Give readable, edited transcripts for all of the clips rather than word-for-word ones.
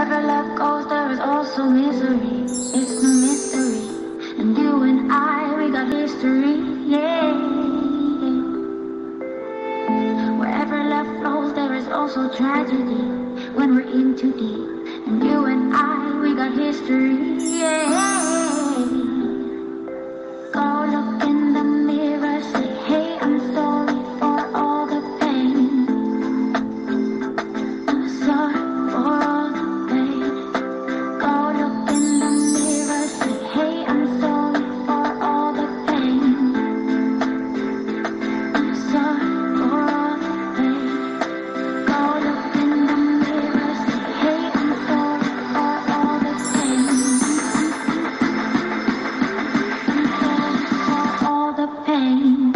Wherever love goes, there is also misery. It's no mystery. And you and I, we got history, yeah. Wherever love flows, there is also tragedy. When we're in too deep. And you and I, we got history, yeah. Go look in the mirror, say, hey, I'm sorry for all the pain. I'm sorry for all the pain. Go look in the mirror, say, hey, I'm sorry for all the pain. I'm sorry for all the pain. Go look in the mirror, say, hey, I'm sorry for all the pain. I'm sorry for all the pain.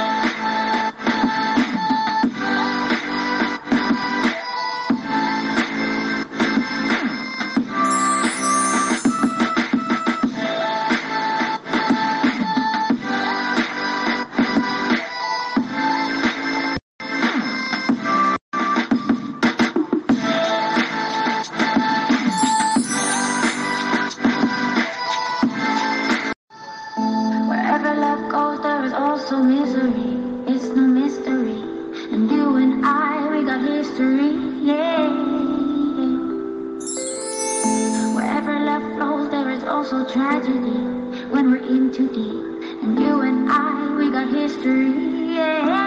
Wherever love goes, there is also misery. It's no mystery. And you and I, we got history, yeah. Wherever love flows, there is also tragedy. When we're in too deep. And you and I, we got history, yeah.